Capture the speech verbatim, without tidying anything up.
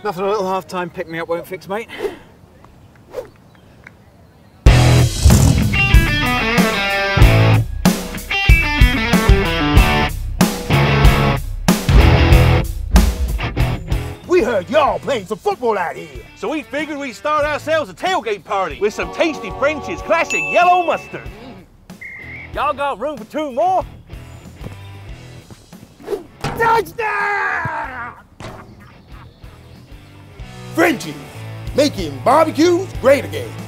Nothing a little half-time pick-me-up won't fix, mate. We heard y'all playing some football out here. So we figured we'd start ourselves a tailgate party with some tasty French's classic yellow mustard. Y'all got room for two more? Touchdown! Frenchies, making barbecues great again.